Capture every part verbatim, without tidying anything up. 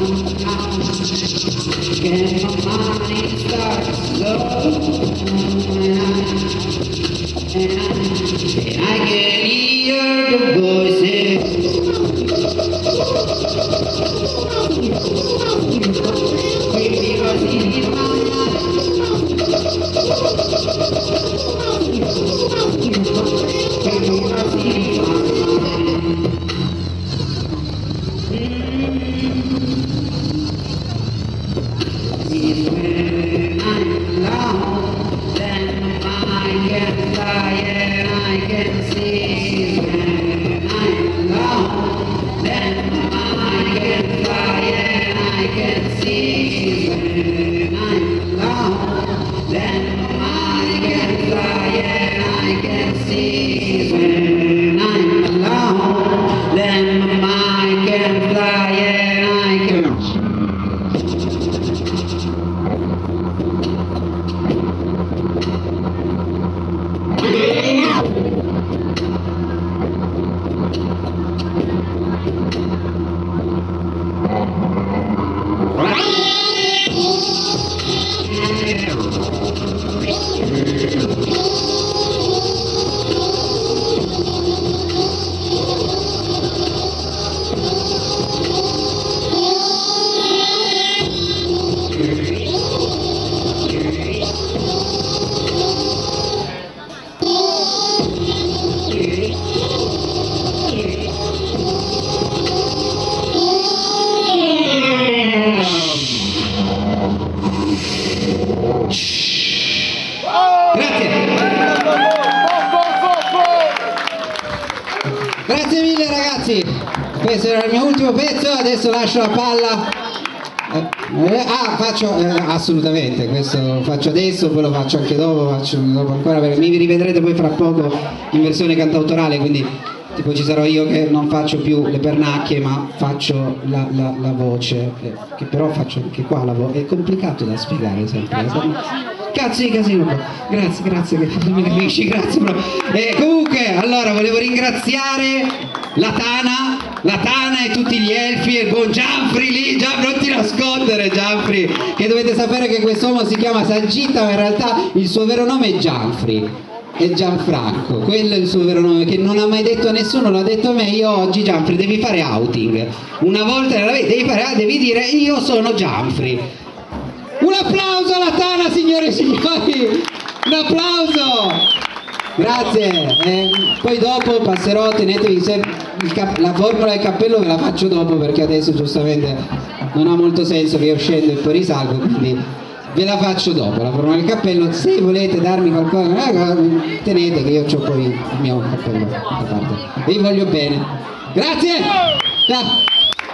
Grazie mille ragazzi, questo era il mio ultimo pezzo, adesso lascio la palla. Eh, ah, faccio eh, assolutamente, questo lo faccio adesso, poi lo faccio anche dopo, faccio dopo ancora, perché mi rivedrete poi fra poco in versione cantautorale, quindi tipo ci sarò io che non faccio più le pernacchie ma faccio la, la, la voce, eh, che però faccio anche qua la voce, è complicato da spiegare sempre. Cazzo di casino, bro. Grazie, grazie che mi capisci, grazie bro. E comunque, allora volevo ringraziare la Tana, la Tana e tutti gli elfi e il buon Gianfri lì, già non ti nascondere Gianfri, che dovete sapere che quest'uomo si chiama Sagitta ma in realtà il suo vero nome è Gianfri, è Gianfranco, quello è il suo vero nome, che non ha mai detto a nessuno, l'ha detto a me. Io oggi Gianfri devi fare outing, una volta nella vita devi, fare, devi dire io sono Gianfri. Un applauso alla Tana, signore e signori, un applauso, grazie. Eh, poi dopo passerò, tenetevi sempre la formula del cappello, ve la faccio dopo perché adesso giustamente non ha molto senso che io scendo e poi risalgo, quindi ve la faccio dopo la formula del cappello. Se volete darmi qualcosa eh, tenete che io ho poi il mio cappello da parte, vi voglio bene, grazie. Ciao.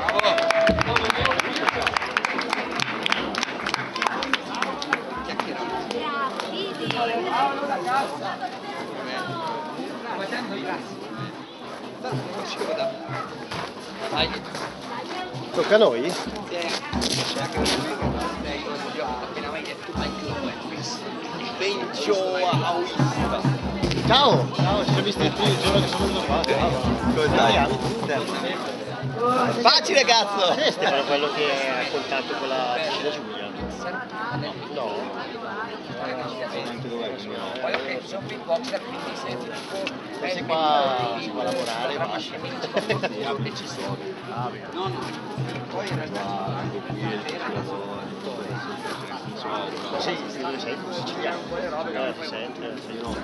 Tocca a noi? Ciao! Ciao, ci siamo visti il primo giorno che sono venuto qua. Facile cazzo! Sì, Stefano, quello che è a contatto con la piscina Giulia. No? No. Poi ok, sono kickboxer, quindi senti questi qua si può lavorare, ma e ci sono. No, no. Poi in realtà anche qui il sì, dove sei? Siciliano. Eh, ti senti, sei no.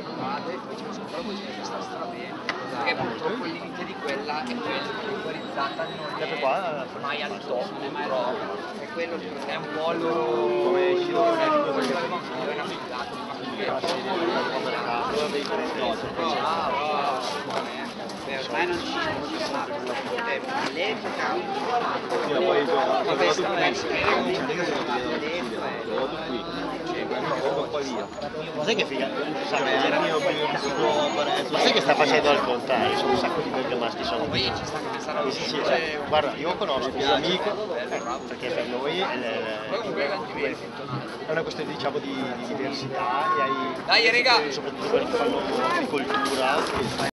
Perché purtroppo il limite di quella è quella regolarizzata non è mai al top, però è quello che è un po' loro come ci loro è una figata. Ormai non ci sono all'epoca ma sai che figa? Ma sai che sta facendo al contrario? Sono un sacco di belga maschi sono qui. Sì, sì, cioè, guarda, io conosco un amico, perché per noi è, è una questione diciamo di, di diversità e hai, dai, raga! soprattutto quelli che fanno agricoltura.